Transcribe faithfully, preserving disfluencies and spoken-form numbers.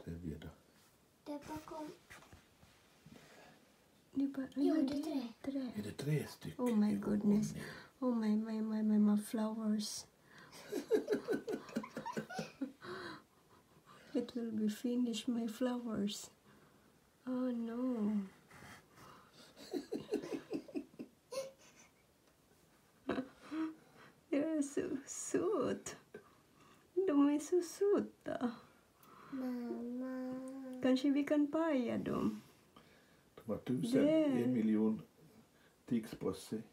tredje då? Det är bakom. Det är bara, Jo, det är tre. tre. Är det tre stycken? Oh my goodness. Oh my, my, my, my, my flowers. It will be finished, my flowers. Oh no. Jag är så söt. De är så söta. Mamma. Kanske vi kan paja dem. De har tusen, Det- en miljon tics på sig.